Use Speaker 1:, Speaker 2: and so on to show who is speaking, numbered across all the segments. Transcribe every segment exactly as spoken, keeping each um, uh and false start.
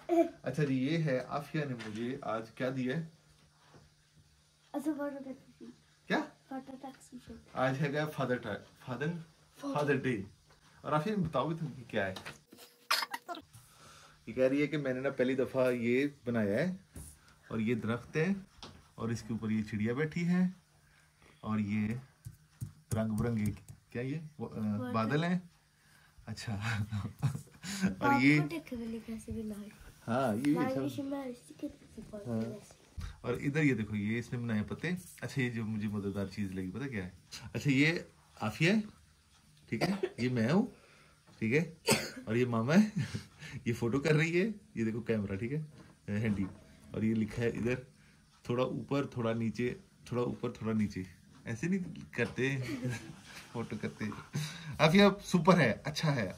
Speaker 1: अच्छा जी, ये है आफिया ने मुझे आज क्या दिया है? क्या आज है फादर फादर फादर डे। और आफिया बताओगे तुम क्या है? ये कह रही है कि मैंने ना पहली दफा ये बनाया है और ये दरख्त है और इसके ऊपर ये चिड़िया बैठी है और ये रंग बिरंगे क्या ये बादल हैं। अच्छा और ये हाँ ये हाँ। और इधर ये देखो ये इसने बनाए पत्ते। अच्छा ये जो मुझे मजेदार चीज लगी पता क्या है? अच्छा ये आफिया है, ठीक है, ये मैं हूँ, ठीक है, और ये मामा है ये फोटो कर रही है, ये देखो कैमरा, ठीक है, हैंडी, और ये लिखा है इधर थोड़ा ऊपर थोड़ा नीचे, थोड़ा ऊपर थोड़ा नीचे, ऐसे नहीं करते फोटो करते। आफिया सुपर है, अच्छा है।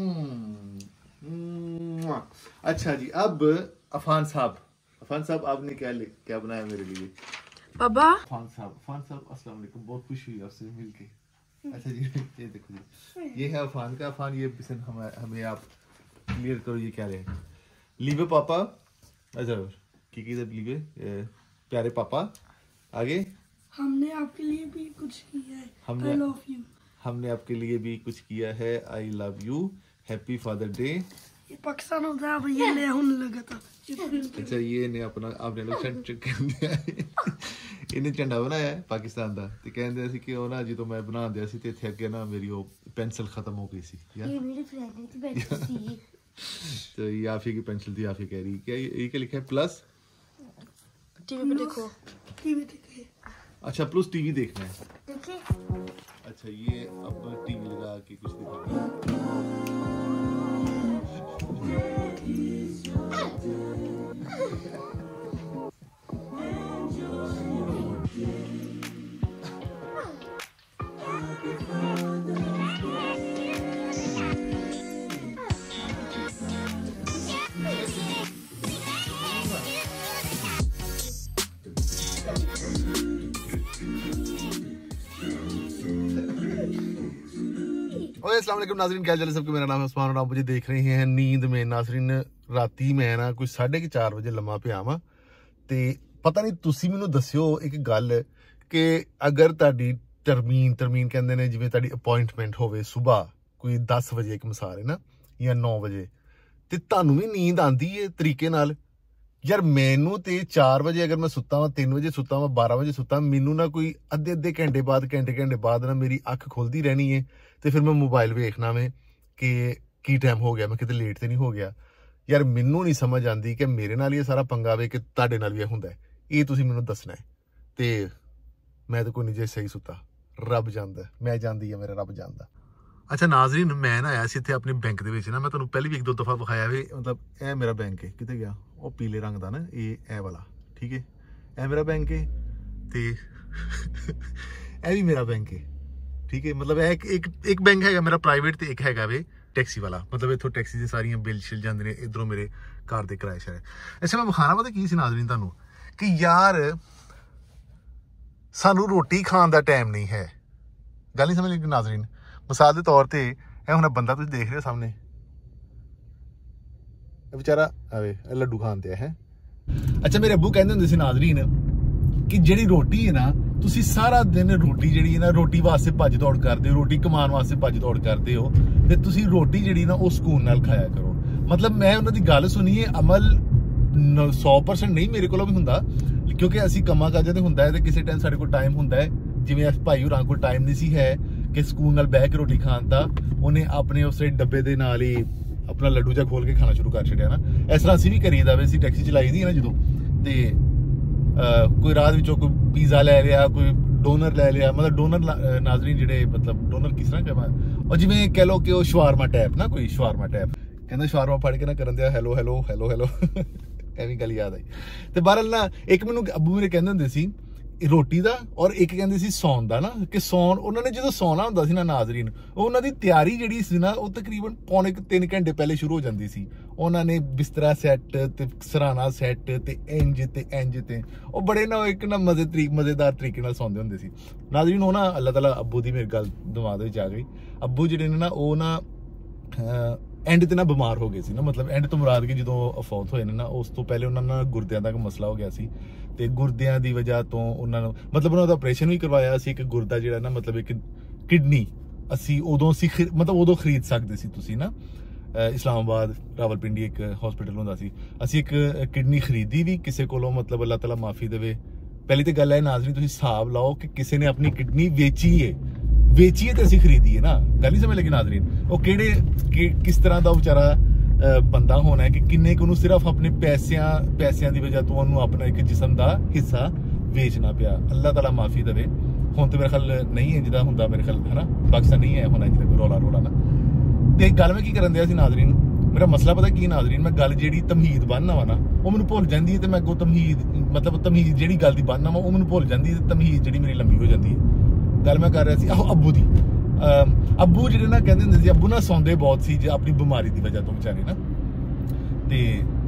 Speaker 1: अच्छा जी, अब अफान साहब, अफान साहब आपने क्या क्या बनाया मेरे लिए?
Speaker 2: बाबा
Speaker 1: अफान साहब, अफान साहब अस्सलाम वालेकुम, बहुत खुशी हुई आपसे मिलके। अच्छा जी, ये देखो जी, ये है अफान का। अफान ये हम हमें आप क्लियर करो ये क्या रहे? लीवे पापा, अच्छा की की लीवे प्यारे पापा। आगे
Speaker 2: हमने आपके लिए भी कुछ किया है,
Speaker 1: हमने
Speaker 2: I love you।
Speaker 1: हमने आपके लिए भी कुछ किया है, I love you, happy father day.
Speaker 2: ये पाकिस्तान होता है, अब ये ले होने लगा था।
Speaker 1: अच्छा ये ने अपना आपने लोग सेंट कर दिया है इन्हें झंडा बनाया है पाकिस्तान का ते कहंदे सी कि ओ ना जो मैं बना दिया सी ते इथे अगे ना मेरी वो पेंसिल खत्म हो गई सी यार।
Speaker 2: ये मेरी फ्रेंड की पेंसिल थी।
Speaker 1: तो ये आफी की पेंसिल थी। आफी कह रही क्या ये क्या लिखा है? प्लस
Speaker 2: टीवी पे देखो, टीवी देखिए।
Speaker 1: अच्छा प्लस टीवी देखना है,
Speaker 2: देखिए।
Speaker 1: अच्छा ये अब टीवी लगा के कुछ दिखा। अस्सलाम वालेकुम नाज़रीन, क्या चले सबके? मेरा नाम है उस्मान और आप मुझे देख रहे हैं नींद में। नाज़रीन राती मैं ना कुछ साढ़े चार बजे लम्मा पिया वा ते पता नहीं तुसी मैनू दस्सियो एक गल कि अगर तुहाडी टरमीन टरमीन कहंदे ने जिवें तुहाडी अपॉइंटमेंट होवे सुबह कोई दस बजे एक मिसाल है ना या नौ बजे ते तुहानू भी नींद आंदी है तरीके नाल? यार मैनू ते चार बजे अगर मैं सुता वा, तीन बजे सुता वा, बारह बजे सुता, मैनू ना कोई अद्धे अद्धे घंटे बाद घंटे घंटे बाद ना मेरी अख खुलती रहनी है तो फिर मैं मोबाइल वेखना में कि की टाइम हो गया, मैं किते लेट तो नहीं हो गया। यार मैनू नहीं समझ आती कि मेरे नाल ये सारा पंगा वे कि तुहाडे नाल भी हुंदा है, ये तुसीं मैनू दसना है। ते मैं तो कोई नहीं जे सही सुता, रब जानदा, मैं जानदी है मेरा रब जानदा। अच्छा नाज़रीन मैं ना आया सी इत्थे अपने बैंक दे विच ना, मैं तुहानू पहले भी एक दो दफा विखाया वे, मतलब ए मेरा बैंक है, किते गया वो पीले रंग दा ना ये ए वाला, ठीक है, ए मेरा बैंक है ते ए भी मेरा बैंक है, ठीक है, मतलब एक एक एक बैंक है मेरा प्राइवेट ते एक हैगा वे टैक्सी वाला, मतलब इत्थों टैक्सी दी सारियां बिल शिल जांदे ने, इधरों मेरे कार दे किराए शायद। अच्छा मैं विखाना पता की सी नाज़रीन तुहानू कि यार सानू रोटी खान दा टाइम नहीं है, गल नहीं समझ लगी नाज़रीन। मिसाल के तौर पर यह हूँ बंदा तुम देख रहे हो सामने बेचारा आवे लड्डू खान दिया है। अच्छा मेरे अबू कहते होंगे नाज़रीन कि जिहड़ी रोटी है ना तुसी सारा दिन रोटी जिहड़ी है ना रोटी वास्ते भज दौड़ करते हो, रोटी कमान वास्ते भज दौड़ करते हो ते तुसी रोटी जिहड़ी ना वो सुकून नाल खाया करो। मतलब मैं उन्हां दी गल सुनी है, अमल सौ परसेंट नहीं मेरे को भी हुंदा क्योंकि असीं कम्मां काजां ते हुंदा है ते किसी टाइम साडे कोल टाइम हुंदा है, जिवें अस भाई होरां कोल टाइम नहीं सी है कि सुकून नाल बैठ के रोटी खान दा, उन्हें अपने उस डब्बे दे नाल ही अपना लड्डू जा खोल के खाना शुरू कर छड़िया ना। इस तरह असीं भी करीदा वे, असीं टैक्सी चलाई दी है ना जदों ते कोई रात विचों कोई पीज़ा लै लिया, कोई डोनर लै लिया, मतलब डोनर नाज़रीन जिहड़े मतलब डोनर किस तरह कहवा, और जिवें कह लो कि वो शवारमा टाइप ना, कोई शवारमा टाइप कहंदा शवारमा फड़ के ना करन दिया हैलो हैलो हैलो हैलो एवं गल याद आई। तो बहरहाल ना एक मैनू अबू मेरे कहंदे हुंदे सी रोटी दा और एक कहंदे सी सौन दा ना, कि सौन उन्होंने जो सौना हुंदा सी ना नाज़रीन, उन्होंने तैयारी जिहड़ी सी ना वो तकरीबन पौने तीन घंटे पहले शुरू हो जाती सी। उन्होंने बिस्तरा सैट ते सराहना सैट ते इंज ते इंज ते वो बड़े ना एक ना मजे तरीक मजेदार तरीके नाल सौंदे हुंदे सी नाज़रीन। वो ना अल्लाह ताला अब्बू दी मेरी गल दिमाग विच आ गई। अब्बू जिहड़े ने ना वो ना ਐਂਡ ਤੇ ਨਾ ਬਿਮਾਰ ਹੋ ਗਏ ਸੀ ਨਾ, ਮਤਲਬ ਐਂਡ ਤੋਂ ਮੁਰਾਦ ਕਿ ਜਦੋਂ ਅਫੌਤ ਹੋਏ ਨੇ ਨਾ, ਉਸ ਤੋਂ ਪਹਿਲੇ ਉਹਨਾਂ ਨਾਲ ਗੁਰਦਿਆਂ ਦਾ ਮਸਲਾ ਹੋ ਗਿਆ ਸੀ ਤੇ ਗੁਰਦਿਆਂ ਦੀ ਵਜ੍ਹਾ ਤੋਂ ਉਹਨਾਂ ਨੂੰ ਮਤਲਬ ਉਹਨਾਂ ਦਾ ਆਪਰੇਸ਼ਨ ਵੀ ਕਰਵਾਇਆ ਸੀ। ਇੱਕ ਗੁਰਦਾ ਜਿਹੜਾ ਨਾ ਮਤਲਬ ਇੱਕ ਕਿਡਨੀ ਅਸੀਂ ਉਦੋਂ ਸੀ ਮਤਲਬ ਉਦੋਂ ਖਰੀਦ ਸਕਦੇ ਸੀ ਤੁਸੀਂ ਨਾ, ਇਸਲਾਮਾਬਾਦ ਰਾਵਲਪਿੰਡੀ ਇੱਕ ਹਸਪੀਟਲ ਹੁੰਦਾ ਸੀ, ਅਸੀਂ ਇੱਕ ਕਿਡਨੀ ਖਰੀਦੀ ਵੀ ਕਿਸੇ ਕੋਲੋਂ, ਮਤਲਬ ਅੱਲਾਹ ਤਾਲਾ ਮਾਫੀ ਦੇਵੇ। ਪਹਿਲੀ ਤੇ ਗੱਲ ਹੈ ਨਾਜ਼ਰੀਨ, ਤੁਸੀਂ ਹਿਸਾਬ ਲਾਓ ਕਿ ਕਿਸੇ ਨੇ ਆਪਣੀ ਕਿਡਨੀ ਵੇਚੀ ਹੈ, ਵੇਚੀ ਹੈ ਤੇ ਅਸੀਂ ਖਰੀਦੀ ਹੈ ਨਾ, ਗੱਲ ਹੀ ਸਮਝ ਲੱਗੀ ਨਾਜ਼ਰੀਨ। ਉਹ ਕਿਹੜੇ ਕਿਸ ਤਰ੍ਹਾਂ ਦਾ ਵਿਚਾਰਾ ਬੰਦਾ ਹੋਣਾ ਹੈ ਕਿ ਕਿੰਨੇ ਕੁ ਨੂੰ ਸਿਰਫ ਆਪਣੇ ਪੈਸਿਆਂ ਪੈਸਿਆਂ ਦੀ ਵਜ੍ਹਾ ਤੋਂ ਉਹਨੂੰ ਆਪਣਾ ਇੱਕ ਜਿਸਮ ਦਾ ਹਿੱਸਾ ਵੇਚਣਾ ਪਿਆ। ਅੱਲਾਹ ਤਾਲਾ ਮਾਫੀ ਦੇਵੇ। ਹੁਣ ਤੇ ਮੇਰੇ ਖਿਆਲ ਨਹੀਂ ਹੈ ਜਿਹਦਾ ਹੁੰਦਾ, ਮੇਰੇ ਖਿਆਲ ਹੈ ਨਾ ਪਾਕਿਸਤਾਨ ਨਹੀਂ ਹੈ ਹੁਣ ਜਿਹਦਾ ਕੋਈ ਰੌਲਾ ਰੌਲਾ ਨਾ। ਤੇ ਗੱਲ ਮੈਂ ਕੀ ਕਰਨ ਦਿਆ ਸੀ ਨਾਜ਼ਰੀਨ, ਮੇਰਾ ਮਸਲਾ ਪਤਾ ਕੀ ਨਾਜ਼ਰੀਨ, ਮੈਂ ਗੱਲ ਜਿਹੜੀ ਤਮਹੀਦ ਬੰਨ੍ਹਣਾ ਵਾ ਨਾ ਉਹ ਮੈਨੂੰ ਭੁੱਲ ਜਾਂਦੀ ਹੈ ਤੇ ਮੈਂ ਅੱਗੋਂ ਤਮਹੀਦ ਮਤਲਬ ਤਮਹੀਦ ਜਿਹੜੀ ਗੱਲ ਦੀ ਬੰਨ੍ਹਣਾ ਵਾ ਉਹ ਮੈਨੂੰ ਭੁੱਲ ਜਾਂਦੀ ਹੈ ਤੇ ਤਮਹੀਦ ਜਿਹੜੀ ਮੇਰੀ ਲੰਬੀ ਹੋ ਜਾਂਦੀ ਹੈ। ਗੱਲ ਮੈਂ ਕਰ ਰਿਹਾ ਸੀ ਆਹੋ ਅੱਬੂ ਦੀ। ਅੱਬੂ ਜਿਹੜੇ ਨਾ ਕਹਿੰਦੇ ਹੁੰਦੇ ਸੀ, ਅੱਬੂ ਨਾ ਸੌਂਦੇ ਬਹੁਤ ਸੀ ਆਪਣੀ ਬਿਮਾਰੀ ਦੀ ਵਜ੍ਹਾ ਤੋਂ ਵਿਚਾਰੇ ਨਾ, ਤੇ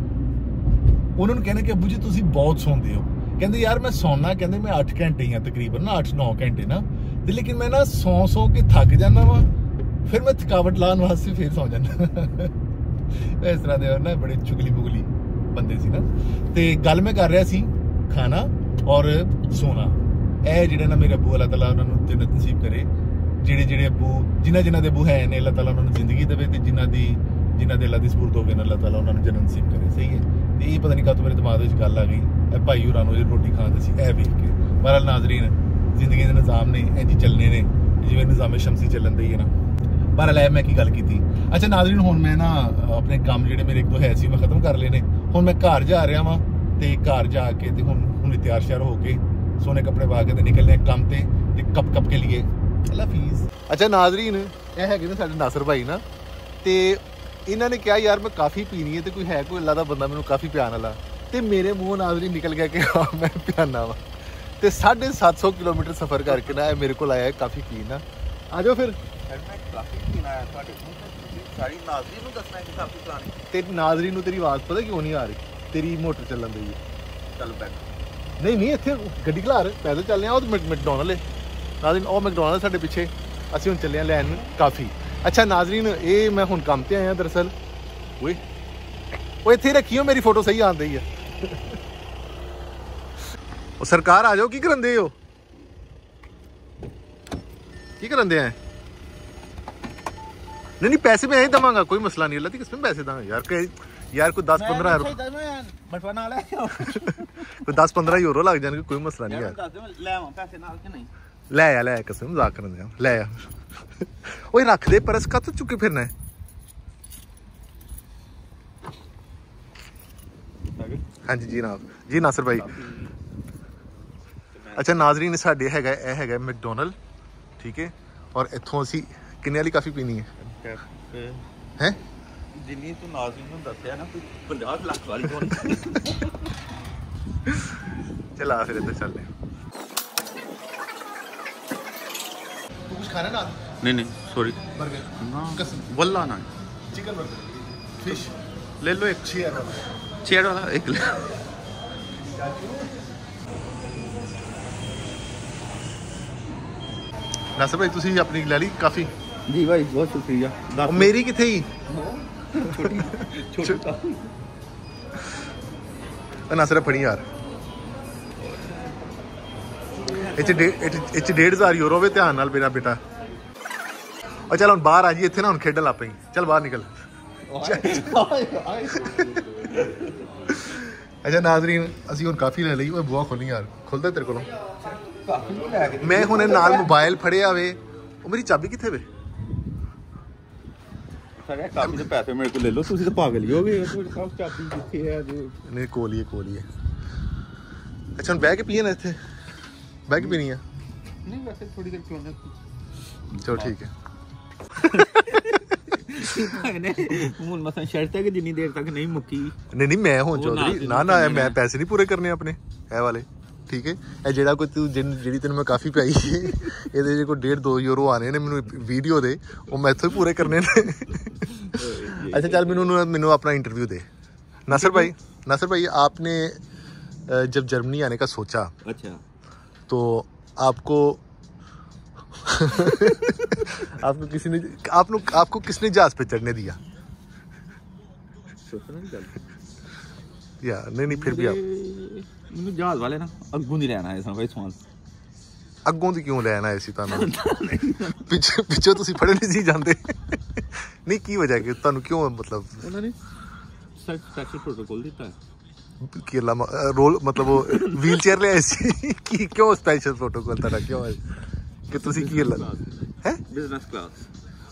Speaker 1: ਉਹਨਾਂ ਨੂੰ ਕਹਿੰਦੇ ਕਿ ਅੱਬੂ ਜੀ ਤੁਸੀਂ ਬਹੁਤ ਸੌਂਦੇ ਹੋ। ਕਹਿੰਦੇ ਯਾਰ ਮੈਂ ਸੌਣਾ, ਕਹਿੰਦੇ ਮੈਂ ਅੱਠ ਘੰਟੇ ਹੀ ਆ ਤਕਰੀਬਨ ਨਾ, ਅੱਠ ਨੌ ਘੰਟੇ ਨਾ, ਤੇ ਲੇਕਿਨ ਮੈਂ ਨਾ ਸੌ ਸੌ ਕੇ ਥੱਕ ਜਾਂਦਾ ਵਾ, ਫਿਰ ਮੈਂ ਥਕਾਵਟ ਲਾਉਣ ਵਾਸਤੇ ਫਿਰ ਸੌ ਜਾਂਦਾ। ਇਸ ਤਰ੍ਹਾਂ ਦੇ ਨਾ ਬੜੇ ਚੁਗਲੀ ਮੁਗਲੀ ਬੰਦੇ ਸੀ ਨਾ। ਤੇ ਗੱਲ ਮੈਂ ਕਰ ਰਿਹਾ ਸੀ ਖਾਣਾ ਔਰ ਸੋਨਾ। ਇਹ ਜਿਹੜੇ ਨਾ ਮੇਰੇ ਅੱਬੂ ਅੱਲਾਹ ਤਾਲਾ ਉਹਨਾਂ ਨੂੰ ਜੰਨਤ ਨਸੀਬ ਕਰੇ, ਜਿਹੜੇ ਜਿਹੜੇ ਅੱਬੂ ਜਿਨ੍ਹਾਂ ਜਿਨ੍ਹਾਂ ਦੇ ਅੱਬੂ ਹੈ ਨੇ ਅੱਲਾਹ ਤਾਲਾ ਉਹਨਾਂ ਨੂੰ ਜ਼ਿੰਦਗੀ ਦੇਵੇ, ਤੇ ਜਿਨ੍ਹਾਂ ਦੀ ਜਿਨ੍ਹਾਂ ਦੇ ਅੱਲਾਹ ਦੀ ਸਪੁਰਦ ਹੋ ਗਏ ਨੇ ਅੱਲਾਹ ਤਾਲਾ ਉਹਨਾਂ ਨੂੰ ਜੰਨਤ ਨਸੀਬ ਕਰੇ। ਸਹੀ ਹੈ। ਤੇ ਇਹ ਪਤਾ ਨਹੀਂ ਕਦੋਂ ਮੇਰੇ ਦਿਮਾਗ ਵਿੱਚ ਗੱਲ ਆ ਗਈ, ਇਹ ਭਾਈ ਹੋਰਾਂ ਨੂੰ ਰੋਟੀ ਖਾਂਦੇ ਸੀ ਇਹ ਵੇਖ ਕੇ। ਬਹਰਹਾਲ ਨਾਜ਼ਰੀਨ, ਜ਼ਿੰਦਗੀ ਦੇ ਨਿਜ਼ਾਮ ਨੇ ਇੰਝ ਚੱਲਣੇ ਨੇ ਜਿਵੇਂ ਨਿਜ਼ਾਮੇ ਸ਼ਮਸੀ ਚੱਲਣ ਦੀ ਹੈ ਨਾ। ਬਹਰਹਾਲ ਇਹ ਮੈਂ ਕੀ ਗੱਲ ਕੀਤੀ। ਅੱਛਾ ਨਾਜ਼ਰੀਨ, ਹੁਣ ਮੈਂ ਨਾ ਆਪਣੇ ਕੰਮ ਜਿਹੜੇ ਮੇਰੇ ਇੱਕ ਦੋ ਹੈ ਸੀ ਮੈਂ ਖਤਮ ਕਰ ਲਏ ਨੇ। ਹੁਣ ਮੈਂ ਘਰ ਜਾ ਰਿਹਾ ਵਾਂ ਤੇ ਘਰ ਜਾ ਕੇ ਤੇ ਹੁਣ ਹੁਣ ਤਿਆਰ ਸ਼ਿਆਰ ਹੋ ਕੇ ਸੋਨੇ ਕੱਪੜੇ ਪਾ ਕੇ ਤੇ ਨਿਕਲਨੇ ਕੰਮ ਤੇ ਤੇ ਕੱਪ ਕੱਪ ਕੇ लिए ਅੱਲਾ ਹਾਫਿਜ਼। ਅੱਛਾ ਨਾਜ਼ਰੀਨ, ਇਹ ਹੈਗੇ ਨੇ ਸਾਡੇ ਨਾਸਰ ਭਾਈ ਨਾ, ਤੇ ਇਹਨਾਂ ਨੇ ਕਿਹਾ ਯਾਰ ਮੈਂ ਕਾਫੀ ਪੀਣੀ ਹੈ ਤੇ ਕੋਈ ਹੈ ਕੋਈ ਅੱਲਾ ਦਾ ਬੰਦਾ ਮੈਨੂੰ ਕਾਫੀ ਪਿਆਣ ਵਾਲਾ, ਤੇ ਮੇਰੇ ਮੂੰਹ ਨਾਜ਼ਰੀਨ ਨਿਕਲ ਗਿਆ ਕਿ ਹਾਂ ਮੈਂ ਪਿਆਨਾ ਵਾ। ਤੇ ਸਾਢੇ ਸੱਤ ਸੌ ਕਿਲੋਮੀਟਰ ਸਫ਼ਰ ਕਰਕੇ ਨਾ ਇਹ ਮੇਰੇ ਕੋਲ ਆਇਆ ਕਾਫੀ ਪੀਣ। ਆ ਜਾਓ ਫਿਰ।
Speaker 3: ਸਾਰੀ ਨਾਜ਼ਰੀਨ ਨੂੰ ਦੱਸਣਾ ਕਿ ਕਾਫੀ ਪਲਾਨ ਹੈ।
Speaker 1: ਤੇ ਨਾਜ਼ਰੀਨ ਨੂੰ ਤੇਰੀ ਆਵਾਜ਼ ਪਤਾ ਕਿਉਂ ਨਹੀਂ ਆ ਰਹੀ? ਤੇਰੀ ਮੋਟਰ ਚੱਲਣ ਦੀ ਹੈ।
Speaker 3: ਚੱਲ ਬੈਠ।
Speaker 1: ਨਹੀਂ ਨਹੀਂ, ਇੱਥੇ ਗੱਡੀ ਖਲਾਰ ਪੈਦਲ ਚੱਲਦੇ ਆ। ਉਹ ਮੈਕਡੋਨਲਡ ਹੈ ਨਾਜ਼ਰੀਨ, ਉਹ ਮੈਕਡੋਨਲਡ ਸਾਡੇ ਪਿੱਛੇ। ਅਸੀਂ ਹੁਣ ਚੱਲੇ ਆ ਲੈਣ ਕਾਫੀ। ਅੱਛਾ ਨਾਜ਼ਰੀਨ, ਇਹ ਮੈਂ ਹੁਣ ਕੰਮ ਤੇ ਆਇਆ ਦਰਅਸਲ। ਓਏ ਉਹ ਇੱਥੇ ਰੱਖੀਓ, ਮੇਰੀ ਫੋਟੋ ਸਹੀ ਆਉਣ ਦਈ ਆ। ਉਹ ਸਰਕਾਰ ਆ ਜਾਓ, ਕੀ ਕਰਨ ਦੇ ਹੋ? ਕੀ ਕਰਨ ਦੇ ਆ? नहीं नहीं, पैसे मैं यही दवांगा, कोई मसला नहीं। अल्लाह की किस्म पैसे दूंगा यार के यार कोई दस पंद्रह कोई दस पंद्रह यूरो लग जाएंगे, कोई मसला नहीं यार। ले आ ले कसम मजाक कर दे, ले आ। ओए रख दे परस, कद चुके फिरना है। हाँ जी जी जनाब जी नासिर भाई। अच्छा नाजरीन, साडे हैगा ए हैगा मैकडोनल्ड, ठीक है, और इत्थों असी किन्ने वाली काफी पीनी है है
Speaker 3: जिन्नी तू नाज़रीन ਨੂੰ ਦੱਸਿਆ ਨਾ, ਕੋਈ पचास ਲੱਖ ਵਾਲੀ ਹੋਣੀ।
Speaker 1: चल आ फिर इधर चलते हैं। तू कुछ खाना ना?
Speaker 3: नहीं नहीं सॉरी,
Speaker 1: बर्गर
Speaker 3: ना
Speaker 1: कसम
Speaker 3: वल्ला ना,
Speaker 1: चिकन बर्गर फिश
Speaker 3: ले लो एक
Speaker 1: चेयर वाला
Speaker 3: चेयर वाला एक ले।
Speaker 1: नासिर भाई तुसी अपनी ले ली काफी?
Speaker 3: जी भाई बहुत शुक्रिया।
Speaker 1: और मेरी किथे ही
Speaker 3: छोटी छोटी
Speaker 1: नासिर फड़ी यार, इच इच डेढ़ हजार यूरो वे, ध्यान नाल मेरा बेटा। और चल हम बाहर आ जी, इत्थे ना हम खेडन लग पई। चल बाहर निकल। अच्छा नाजरीन, असी हुण काफी ले लई। ओए बुआ खोली यार, खुलदा तेरे कोलों। मैं हुणे नाल मोबाइल फड़िया वे, ओ मेरी चाबी किथे वे?
Speaker 3: सारे काफी दे पैसे मेरे को ले लो, तुसी तो पागल ही हो गए। चाबी किथे है जो?
Speaker 1: नहीं कोल ही कोल ही है। अच्छा बैठ के पिए ना, इत्थे बैठ के पीनी है?
Speaker 3: नहीं वैसे थोड़ी देर क्यों ना।
Speaker 1: चलो ठीक है।
Speaker 3: ਹੁਣ ਮਸਾਂ ਸ਼ਰਤ ਹੈ ਕਿ ਜਿੰਨੀ ਦੇਰ ਤੱਕ ਨਹੀਂ ਮੁੱਕੀ।
Speaker 1: ਨਹੀਂ ਨਹੀਂ, ਮੈਂ ਹੁਣ ਚੌਧਰੀ ਨਾ ਨਾ ਮੈਂ ਪੈਸੇ ਨਹੀਂ ਪੂਰੇ ਕਰਨੇ ਆਪਣੇ ਇਹ ਵਾਲੇ, ਠੀਕ ਹੈ। ਇਹ ਜਿਹੜਾ ਕੋਈ ਤੂੰ ਜਿਹੜੀ ਤੈਨੂੰ ਮੈਂ ਕਾਫੀ ਪਿਆਈ ਇਹਦੇ ਜੇ ਕੋਈ ਡੇਢ ਦੋ ਯੂਰੋ ਆਣੇ ਨੇ ਮੈਨੂੰ ਵੀਡੀਓ ਦੇ, ਉਹ ਮੈਂ ਇੱਥੋਂ ਹੀ ਪੂਰੇ ਕਰਨੇ ਨੇ। अच्छा चल मैनू मैनू अपना इंटरव्यू दे। नासिर भाई, नासिर भाई आपने जब जर्मनी आने का सोचा,
Speaker 3: अच्छा,
Speaker 1: तो आपको आपको किसी ने आपको आपको किसने जहाज पे चढ़ने दिया?
Speaker 3: ਸੋਚਣਾ ਦੀ ਗੱਲ
Speaker 1: ਯਾਰ ਨਹੀਂ ਨਹੀਂ ਫਿਰ ਵੀ ਆਪ
Speaker 3: ਮੈਨੂੰ ਜਹਾਜ਼ ਵਾਲੇ ਨਾ ਅੱਗੋਂ ਨਹੀਂ ਲੈਣ ਆਏ ਸਨ ਭਾਈ ਸਮਾਨ
Speaker 1: ਅੱਗੋਂ ਦੀ ਕਿਉਂ ਲੈਣ ਆਏ ਸੀ ਤੁਹਾਨੂੰ ਪਿੱਛੇ ਪਿੱਛੇ ਤੁਸੀਂ ਫੜੇ ਨਹੀਂ ਸੀ ਜਾਂਦੇ ਨਹੀਂ ਕੀ ਵਜ੍ਹਾ ਕਿ ਤੁਹਾਨੂੰ ਕਿਉਂ ਮਤਲਬ
Speaker 3: ਉਹਨਾਂ ਨੇ ਸਪੈਸ਼ਲ ਪ੍ਰੋਟੋਕੋਲ ਦਿੱਤਾ ਹੈ
Speaker 1: ਕਿ ਰੋਲ ਮਤਲਬ ਉਹ ਵੀਲ ਚੇਅਰ ਲੈ ਆਏ ਸੀ ਕੀ ਕਿਉਂ ਸਪੈਸ਼ਲ ਪ੍ਰੋਟੋਕੋਲ ਤੁਹਾਡਾ ਕਿਉਂ ਹੈ ਕਿ ਤੁਸੀਂ ਕੀ ਹੈ
Speaker 3: ਬਿਜ਼ਨਸ ਕਲਾਸ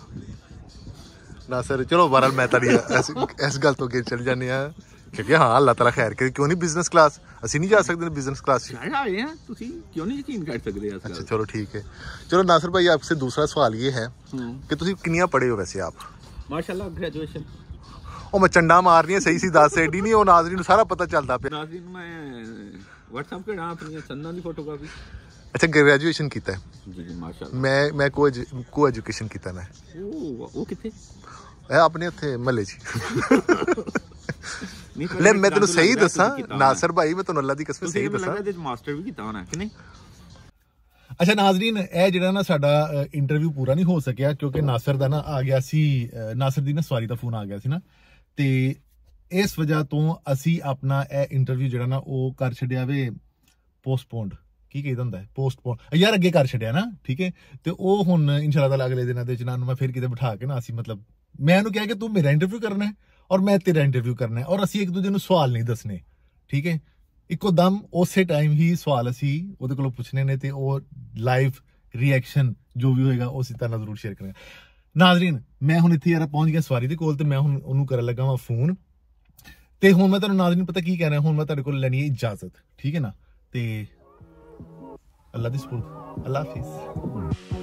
Speaker 1: ਨਾ ਸਰ ਚਲੋ ਬਹਰਾਲ ਮੈਂ ਤੁਹਾਡੀ ਇਸ ਗੱਲ ਤੋਂ ਅੱਗੇ ਚੱਲ ਜਾਂਦੇ ਆ क्योंकि हाँ अल्लाह ताला खैर करे क्यों नहीं बिजनेस क्लास ਅਸੀਂ ਨਹੀਂ ਜਾ ਸਕਦੇ बिजनेस क्लास
Speaker 3: शायद आए हैं ਤੁਸੀਂ क्यों नहीं यकीन कर सकते हैं
Speaker 1: अच्छा चलो ठीक है चलो नासिर भाई आपसे दूसरा सवाल ये है कि ਤੁਸੀਂ ਕਿੰਨੀਆਂ ਪੜ੍ਹੇ ਹੋ ਵੈਸੇ ਆਪ
Speaker 3: माशाल्लाह ग्रेजुएशन
Speaker 1: ਉਹ ਮੈਂ ਚੰਡਾ ਮਾਰਨੀ ਹੈ ਸਹੀ ਸੀ ਦੱਸ ਐਡੀ ਨਹੀਂ ਉਹ ਨਾਜ਼ਰੀਨ ਨੂੰ ਸਾਰਾ ਪਤਾ ਚੱਲਦਾ ਪਿਆ
Speaker 3: ਨਾਜ਼ਰੀਨ ਮੈਂ WhatsApp ਤੇ ਨਾ ਆਪਣੀ ਸੰਨਾਂ ਦੀ ਫੋਟੋਕਾਪੀ
Speaker 1: ਅੱਛਾ ਗ੍ਰੈਜੂਏਸ਼ਨ ਕੀਤਾ ਹੈ
Speaker 3: ਜੀ ਜੀ ਮਾਸ਼ਾਅੱਲਾ
Speaker 1: ਮੈਂ ਮੈਂ ਕੋ ਕੋ ਐਜੂਕੇਸ਼ਨ ਕੀਤਾ ਮੈਂ
Speaker 3: ਉਹ ਉਹ ਕਿੱਥੇ
Speaker 1: ਇਹ ਆਪਣੇ ਉੱਥੇ ਮਹੱਲੇ 'ਚ ਲੈ ਮੈਂ ਤੈਨੂੰ ਸਹੀ ਦੱਸਾਂ ਨਾਸਰ ਭਾਈ ਮੈਂ ਤੁਹਾਨੂੰ ਅੱਲਾ ਦੀ ਕਸਮ ਸਹੀ ਦੱਸਾਂ
Speaker 3: ਇਹਦੇ ਮਾਸਟਰ ਵੀ ਕੀਤਾ ਹੋਣਾ ਕਿ ਨਹੀਂ
Speaker 1: ਅੱਛਾ ਨਾਜ਼ਰੀਨ ਇਹ ਜਿਹੜਾ ਨਾ ਸਾਡਾ ਇੰਟਰਵਿਊ ਪੂਰਾ ਨਹੀਂ ਹੋ ਸਕਿਆ ਕਿਉਂਕਿ ਨਾਸਰ ਦਾ ਨਾ ਆ ਗਿਆ ਸੀ ਨਾਸਰ ਦੀ ਨਾ ਸਵਾਰੀ ਦਾ ਫੋਨ ਆ ਗਿਆ ਸੀ ਨਾ ਤੇ ਇਸ ਵਜ੍ਹਾ ਤੋਂ ਅਸੀਂ ਆਪਣਾ ਇਹ ਇੰਟਰਵਿਊ ਜਿਹੜਾ ਨਾ ਉਹ ਕਰ ਛੱਡਿਆ ਵੇ ਪੋਸਟਪੋਨਡ ਕੀ ਕਹਿੰਦਾ ਹੁੰਦਾ ਪੋਸਟਪੋਨ ਯਾਰ ਅੱਗੇ ਕਰ ਛੱਡਿਆ ਨਾ ਠੀਕ ਹੈ ਤੇ ਉਹ ਹੁਣ ਇਨਸ਼ਾ ਅੱਲਾਹ ਅਗਲੇ ਦਿਨਾਂ ਦੇ ਵਿੱਚ ਨਾ ਮੈਂ ਫਿਰ ਕਿਤੇ ਬਿਠਾ ਕੇ ਨਾ ਅਸੀਂ ਮਤਲਬ ਮੈਂ ਉਹਨੂੰ ਕਿਹਾ ਕਿ ਤੂੰ ਮੇਰਾ ਇੰਟਰਵਿਊ ਕਰਨਾ ਹੈ और मैं तेरा इंटरव्यू करना है और ਅਸੀਂ ਇੱਕ ਦੂਜੇ ਨੂੰ ਸਵਾਲ ਨਹੀਂ ਦੱਸਣੇ ਠੀਕ ਹੈ ਇੱਕੋ ਦਮ ਉਸੇ ਟਾਈਮ ਹੀ ਸਵਾਲ ਅਸੀਂ ਉਹਦੇ ਕੋਲੋਂ ਪੁੱਛਣੇ ਨੇ ਤੇ ਉਹ ਲਾਈਵ ਰਿਐਕਸ਼ਨ ਜੋ ਵੀ ਹੋਏਗਾ ਉਹ ਅਸੀਂ ਤੁਹਾਨੂੰ ਜ਼ਰੂਰ ਸ਼ੇਅਰ ਕਰਾਂਗੇ ਨਾਜ਼ਰੀਨ ਮੈਂ ਹੁਣ ਇੱਥੇ ਯਾਰ ਪਹੁੰਚ ਗਿਆ ਸਵਾਰੀ ਦੇ ਕੋਲ ਤੇ ਮੈਂ ਹੁਣ ਉਹਨੂੰ ਕਰਨ ਲੱਗਾ ਵਾਂ ਫੋਨ ਤੇ ਹੁਣ ਮੈਂ ਤੁਹਾਨੂੰ ਨਾਜ਼ਰੀਨ ਪਤਾ ਕੀ ਕਹਿ ਰਿਹਾ ਹੁਣ ਮੈਂ ਤੁਹਾਡੇ ਕੋਲ ਲੈਣੀ ਹੈ ਇਜਾਜ਼ਤ ਠੀਕ ਹੈ ਨਾ ਤੇ ਅੱਲਾ ਦੀ ਸਪੁਰਦ ਅੱਲਾ ਹਾਫਿਜ਼